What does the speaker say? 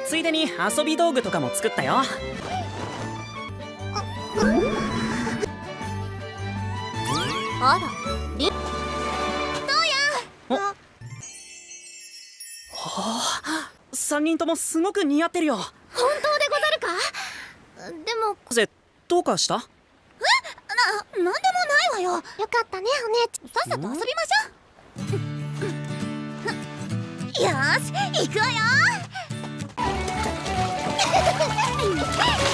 ついでに遊び道具とかも作ったよ。 あら、りどうや。 はあ、3人ともすごく似合ってるよ。 本当でござるか。でもどうかした？ なんでもないわよ。よかったねお姉ちゃん。さっさと遊びましょう。よーし行くわよ。